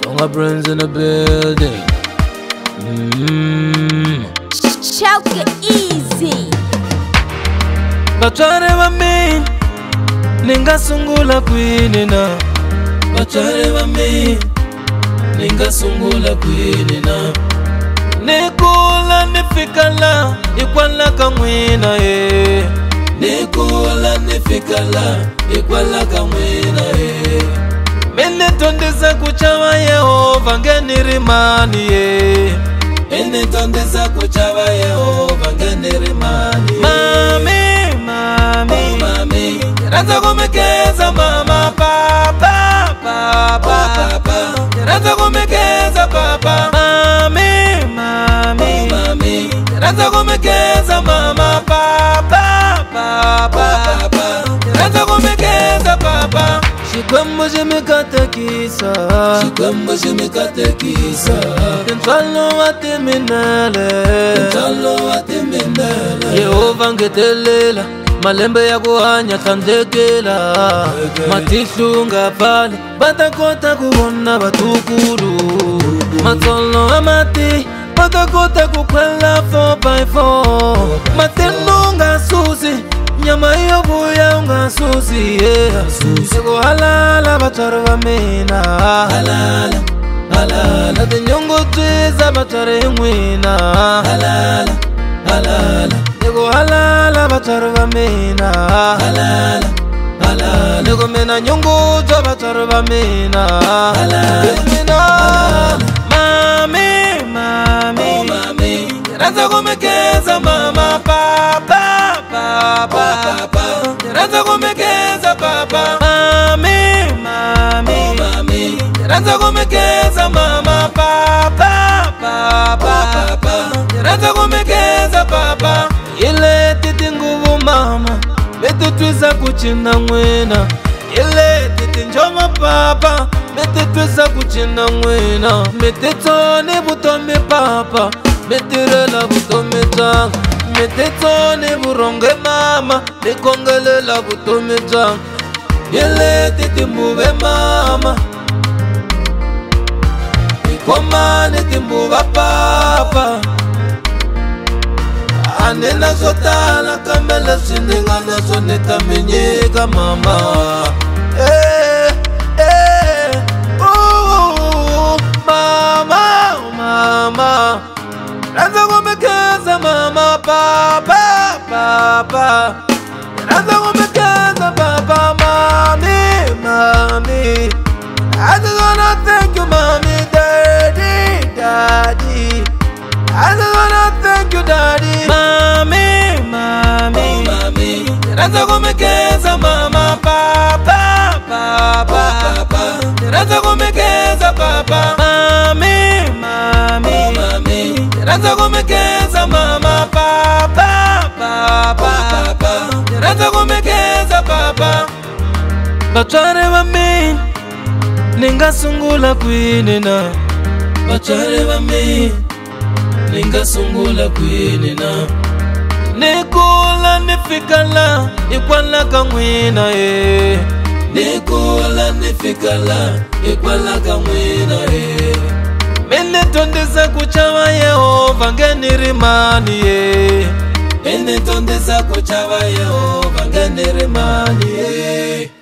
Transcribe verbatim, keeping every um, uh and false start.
Younger brains in the building. Mm. Choke easy. Bachare wa mi ninga sungula kwinina. Bachare wa mi ninga sungula kwinina. Nikula nifikala ikwala kamwina eh. Nikula nifikala ikwala kamwina eh. Mene tondeza kuchawa Yehova ngenirimani eh. Mene tondeza kuchawa Yehova ngenirimani eh. Mami, mami, oh, mami, raza kumekeza mama papa papa papa. Raza kumekeza papa. Mami, mami, oh, mami, raza kumekeza mama papa papa papa. Raza kumekeza papa. Shikwembo shimikatekisa, Shikwembo shimikatekisa. Ntwalo watiminele, Ntwalo watiminele. Yehova ngetelela, malembe ya kuhanya tandekela. Matihlunga pale, batakota kubona batukulu. Matolo amati, batakota kukwela four by four. Matilunga susi, nyama iyo buya unga susi yeah. Ego halala bachare wa mina. Halala, halala. Nade nyongo twiza bachare mwina. Halala, halala. Ego halala bachare wa mina. Halala, halala. Nego mena nyongo twa bachare wa mina. Halala, halala. Mami, mami, oh, mami, raza kumekeza mama papa papa papa. Raza kumekeza papa. Mami, mami, oh, mami, raza kumekeza mama papa papa papa. Raza kumekeza papa. Ile titi nguvu mama, bete twiza kuchina mwena. Ile titi njoma papa, bete twiza kuchina mwena. Mete tone butome papa, metirela butome jang. Mete tone buronge mama, mekongelela butome jang. Ile titi mbuve mama, mikomane timbuva papa. Anena zotala kamela sininga na soneta menyeka mama. Eh, eh, oh, mama, mama. Raza kumekeza mama papa papa. Raza kumekeza papa mami mami. I just wanna thank you mommy daddy daddy. I just wanna thank you daddy. Mami mami, oh, mami, raza kumekeza mama papa papa papa. Raza kumekeza papa. Mami mami, oh, mami, raza kumekeza mama papa papa papa. Raza kumekeza papa. Bachare wa mi ninga sungula kwinina. Bachare wa mi ninga sungula kwinina. Nikula nifikala ikwala kamwina eh. Nikula nifikala ikwala kamwina eh. Mene tondeza kuchawa Yehova ngenirimani eh. Mene tondeza kuchawa Yehova ngenirimani eh.